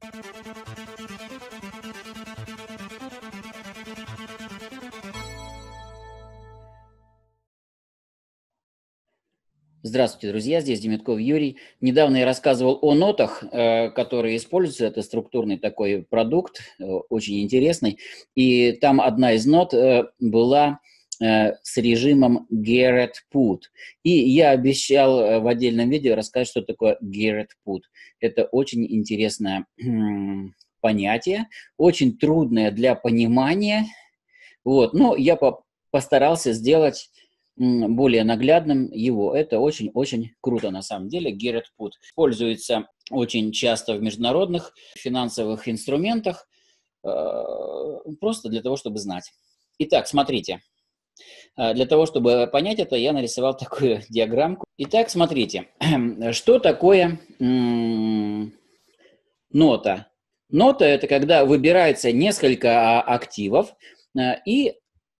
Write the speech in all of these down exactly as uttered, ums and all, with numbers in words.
Здравствуйте, друзья, здесь Демятков Юрий. Недавно я рассказывал о нотах, э, которые используются. Это структурный такой продукт, э, очень интересный. И там одна из нот э, была э, с режимом Garrett Put. И я обещал э, в отдельном видео рассказать, что такое Garrett Put. Это очень интересное м, понятие, очень трудное для понимания. Вот. Но я по постарался сделать более наглядным его. Это очень-очень круто на самом деле. Garrett Put используется очень часто в международных финансовых инструментах, э, просто для того, чтобы знать. Итак, смотрите. Для того, чтобы понять это, я нарисовал такую диаграммку. Итак, смотрите, что такое м- нота? Нота – это когда выбирается несколько активов э, и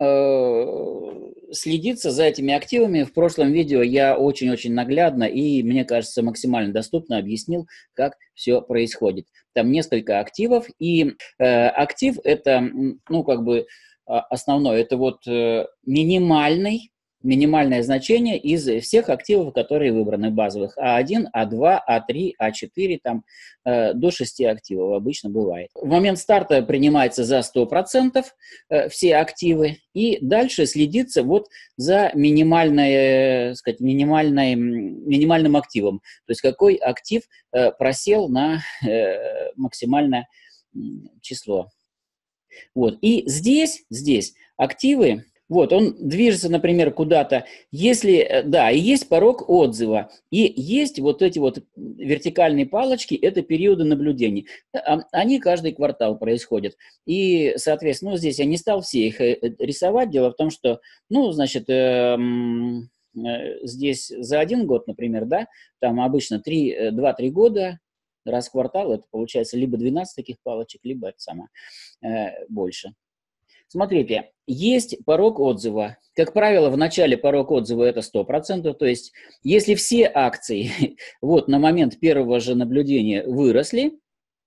следиться за этими активами. В прошлом видео я очень-очень наглядно и, мне кажется, максимально доступно объяснил, как все происходит. Там несколько активов, и э, актив – это, ну, как бы основное, это вот э, минимальный, минимальное значение из всех активов, которые выбраны, базовых. А один, А два, А три, А четыре, там э, до шести активов обычно бывает. В момент старта принимается за сто процентов э, все активы, и дальше следится вот за минимальной, сказать, минимальной, минимальным активом. То есть какой актив э, просел на э, максимальное число. Вот. И здесь, здесь активы, вот, он движется, например, куда-то, если, да, и есть порог отзыва, и есть вот эти вот вертикальные палочки, это периоды наблюдений. Они каждый квартал происходят. И, соответственно, ну, здесь я не стал все их рисовать. Дело в том, что, ну, значит, эм, э, здесь за один год, например, да, там обычно два-три года, раз в квартал, это получается либо двенадцать таких палочек, либо это самое, э, больше. Смотрите, есть порог отзыва. Как правило, в начале порог отзыва это сто процентов, то есть если все акции вот на момент первого же наблюдения выросли,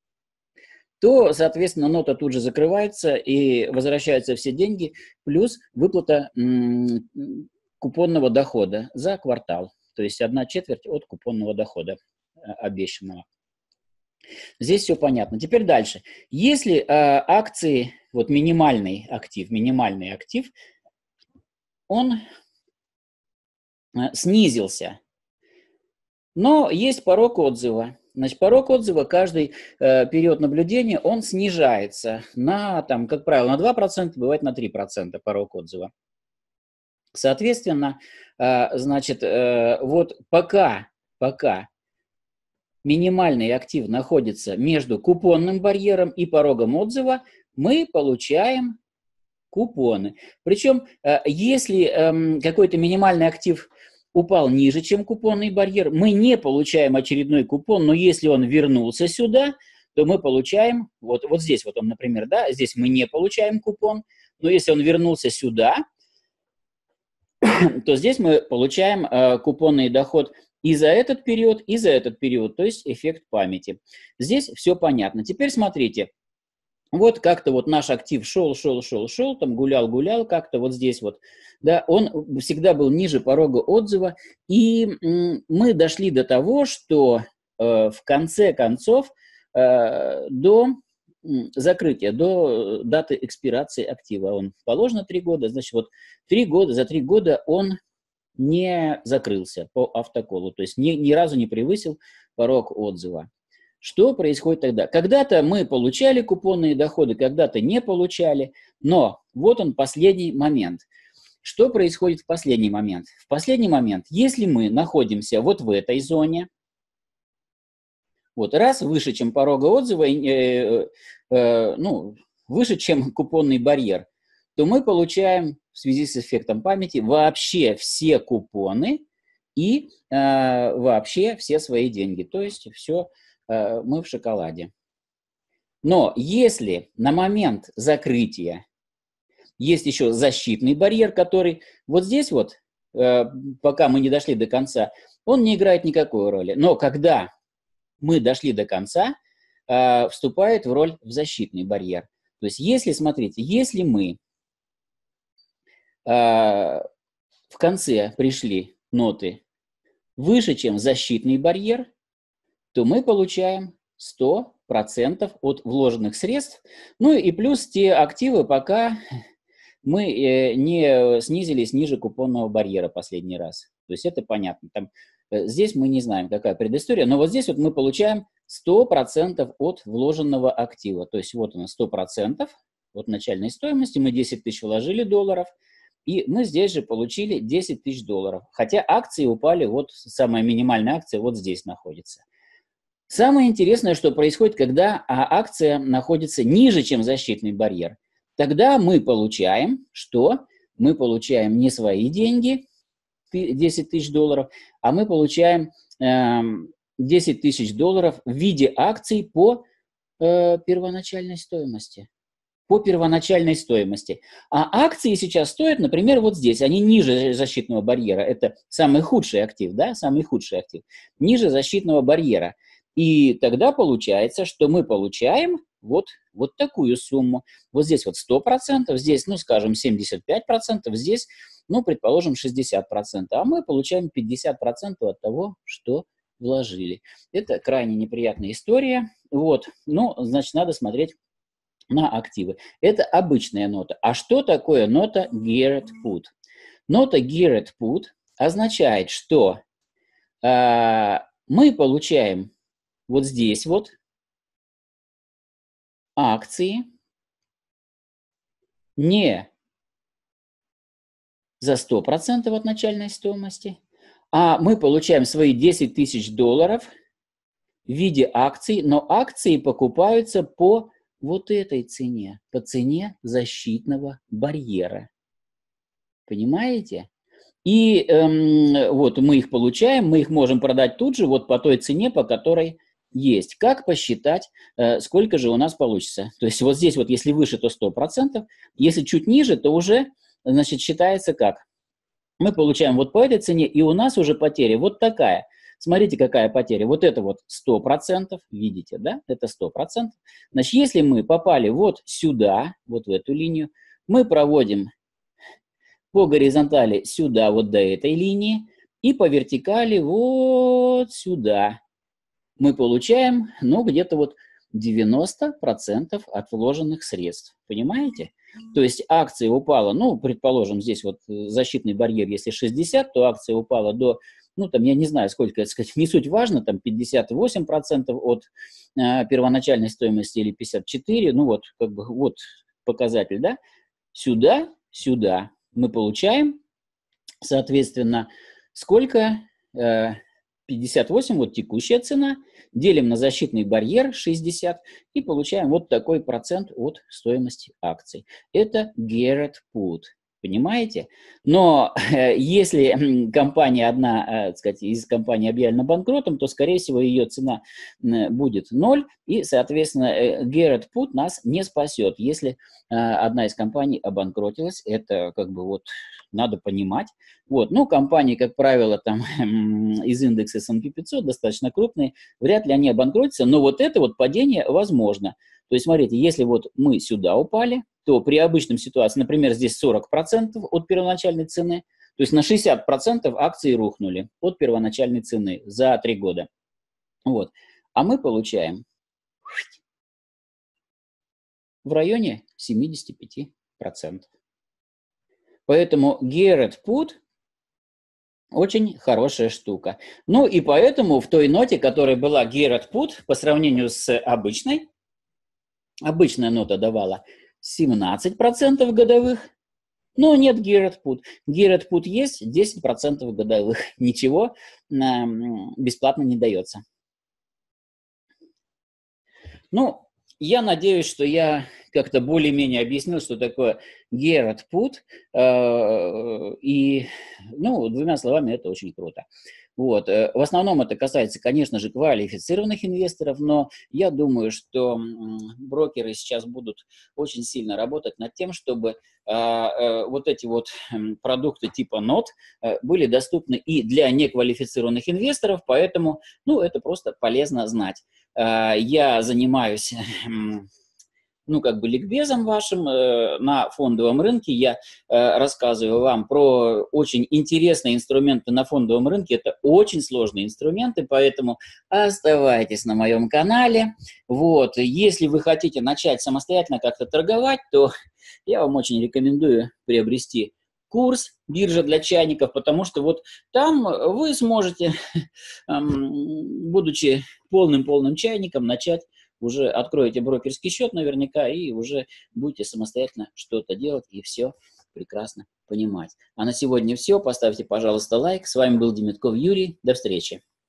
то, соответственно, нота тут же закрывается и возвращаются все деньги, плюс выплата м- купонного дохода за квартал, то есть одна четверть от купонного дохода обещанного. Здесь все понятно. Теперь дальше. Если э, акции, вот минимальный актив, минимальный актив, он э, снизился, но есть порог отзыва. Значит, порог отзыва, каждый э, период наблюдения, он снижается на, там, как правило, на два процента, бывает на три процента порог отзыва. Соответственно, э, значит, э, вот пока, пока минимальный актив находится между купонным барьером и порогом отзыва, мы получаем купоны. Причем, если какой-то минимальный актив упал ниже, чем купонный барьер, мы не получаем очередной купон, но если он вернулся сюда, то мы получаем, вот, вот здесь вот он, например, да, здесь мы не получаем купон, но если он вернулся сюда, то здесь мы получаем э, купонный доход и за этот период, и за этот период, то есть эффект памяти. Здесь все понятно. Теперь смотрите, вот как-то вот наш актив шел, шел, шел, шел, там гулял, гулял, как-то вот здесь вот, да, он всегда был ниже порога отзыва, и м, мы дошли до того, что э, в конце концов э, до закрытия, до даты экспирации актива, он положено три года, значит, вот три года, за три года он не закрылся по автоколу, то есть ни, ни разу не превысил порог отзыва. Что происходит тогда? Когда-то мы получали купонные доходы, когда-то не получали, но вот он последний момент. Что происходит в последний момент? В последний момент, если мы находимся вот в этой зоне, вот раз выше, чем порога отзыва, э, э, ну, выше, чем купонный барьер, то мы получаем в связи с эффектом памяти вообще все купоны и э, вообще все свои деньги. То есть все, э, мы в шоколаде. Но если на момент закрытия есть еще защитный барьер, который вот здесь вот, э, пока мы не дошли до конца, он не играет никакой роли. Но когда мы дошли до конца, э, вступает в роль в защитный барьер. То есть если, смотрите, если мы э, в конце пришли ноты выше, чем защитный барьер, то мы получаем сто процентов от вложенных средств. Ну и плюс те активы, пока мы э, не снизились ниже купонного барьера последний раз. То есть это понятно. Там, э, здесь мы не знаем, какая предыстория, но вот здесь вот мы получаем сто процентов от вложенного актива. То есть вот у нас сто процентов от начальной стоимости, мы десять тысяч вложили долларов, и мы здесь же получили десять тысяч долларов. Хотя акции упали, вот самая минимальная акция вот здесь находится. Самое интересное, что происходит, когда акция находится ниже, чем защитный барьер. Тогда мы получаем, что? Мы получаем не свои деньги, десять тысяч долларов, а мы получаем э, десять тысяч долларов в виде акций по э, первоначальной стоимости. По первоначальной стоимости. А акции сейчас стоят, например, вот здесь. Они ниже защитного барьера. Это самый худший актив, да? Самый худший актив. Ниже защитного барьера. И тогда получается, что мы получаем вот, вот такую сумму. Вот здесь вот сто процентов, здесь, ну, скажем, семьдесят пять процентов, здесь, ну, предположим, шестьдесят процентов. А мы получаем пятьдесят процентов от того, что вложили. Это крайне неприятная история. Вот. Ну, значит, надо смотреть на активы. Это обычная нота. А что такое нота Geared Put? Нота Geared Put означает, что э, мы получаем вот здесь вот акции не за сто процентов от начальной стоимости, а мы получаем свои десять тысяч долларов в виде акций, но акции покупаются по вот этой цене, по цене защитного барьера. Понимаете? И эм, вот мы их получаем, мы их можем продать тут же, вот по той цене, по которой есть. Как посчитать, э, сколько же у нас получится? То есть вот здесь вот, если выше, то сто процентов, если чуть ниже, то уже, значит, считается как? Мы получаем вот по этой цене, и у нас уже потеря вот такая. Смотрите, какая потеря. Вот это вот сто процентов, видите, да? Это сто процентов. Значит, если мы попали вот сюда, вот в эту линию, мы проводим по горизонтали сюда, вот до этой линии, и по вертикали вот сюда. Мы получаем, ну, где-то вот девяносто процентов от вложенных средств. Понимаете? То есть акция упала, ну, предположим, здесь вот защитный барьер, если шестьдесят, то акция упала до, ну, там, я не знаю, сколько, это сказать, не суть важно, там, пятьдесят восемь процентов от э, первоначальной стоимости или пятьдесят четыре процента, ну, вот, как бы, вот показатель, да? Сюда, сюда мы получаем, соответственно, сколько? Э, пятьдесят восемь, вот текущая цена, делим на защитный барьер шестьдесят и получаем вот такой процент от стоимости акций. Это Geared Put. Понимаете? Но э, если компания одна, э, так сказать, из компании объявлена банкротом, то, скорее всего, ее цена э, будет ноль, и, соответственно, э, Geared Put нас не спасет. Если э, одна из компаний обанкротилась, это как бы вот надо понимать. Вот. Ну, компании, как правило, там из индекса эс энд пи пятьсот достаточно крупные, вряд ли они обанкротятся, но вот это вот падение возможно. То есть, смотрите, если вот мы сюда упали, то при обычном ситуации, например, здесь сорок процентов от первоначальной цены, то есть на шестьдесят процентов акции рухнули от первоначальной цены за три года. Вот. А мы получаем в районе семьдесят пять процентов. Поэтому Geared Put очень хорошая штука. Ну и поэтому в той ноте, которая была Geared Put, по сравнению с обычной, обычная нота давала семнадцать процентов годовых, но нет Geared Put. Geared Put есть десять процентов годовых. Ничего бесплатно не дается. Ну, я надеюсь, что я как-то более-менее объяснил, что такое Geared Put. И, ну, двумя словами, это очень круто. Вот. В основном это касается, конечно же, квалифицированных инвесторов, но я думаю, что брокеры сейчас будут очень сильно работать над тем, чтобы вот эти вот продукты типа нот были доступны и для неквалифицированных инвесторов, поэтому, ну, это просто полезно знать. Я занимаюсь ну, как бы ликбезом вашим э, на фондовом рынке. Я э, рассказываю вам про очень интересные инструменты на фондовом рынке. Это очень сложные инструменты, поэтому оставайтесь на моем канале. Вот. Если вы хотите начать самостоятельно как-то торговать, то я вам очень рекомендую приобрести курс «Биржа для чайников», потому что вот там вы сможете, будучи полным-полным чайником, начать уже откроете брокерский счет наверняка и уже будете самостоятельно что-то делать и все прекрасно понимать. А на сегодня все. Поставьте, пожалуйста, лайк. С вами был Демитков Юрий. До встречи.